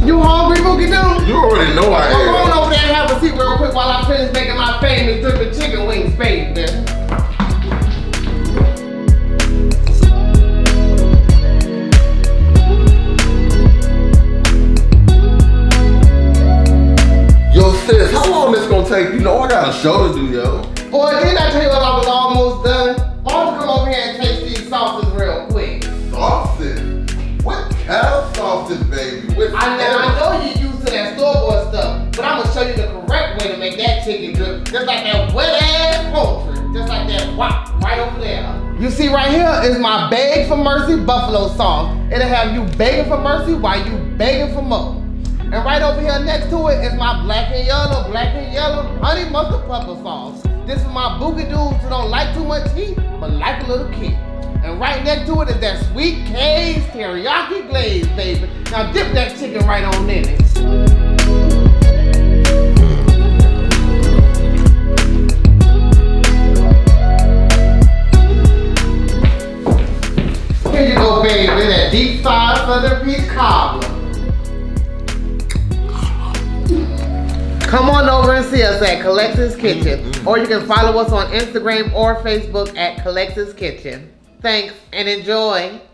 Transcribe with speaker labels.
Speaker 1: You hungry, Boogie Doo?
Speaker 2: You already know I am.
Speaker 1: Go on over there and have a seat real quick while I finish making my famous dripping chicken wing spade, man.
Speaker 2: Yo, sis, how long this gonna take? You know I got a show to do, yo.
Speaker 1: Boy, didn't I tell you I was almost done? Why don't you come over here and taste these sauces real quick?
Speaker 2: Sauces? What kind of sauces, baby?
Speaker 1: I know you're used to that store-bought stuff, but I'm gonna show you the correct way to make that chicken drip, just like that wet-ass poultry, just like that wop right over there. You see right here is my Beg for Mercy buffalo sauce. It'll have you begging for mercy while you begging for more. And right over here next to it is my black and yellow honey mustard pepper sauce. This is my boogie dudes who don't like too much heat, but like a little kick. And right next to it is that Sweet K's teriyaki glaze, baby. Now dip that chicken right on in it. Here you go, baby, that deep fried southern peach cobbler. Come on over and see us at Collector's Kitchen, or you can follow us on Instagram or Facebook at Collector's Kitchen. Thanks and enjoy.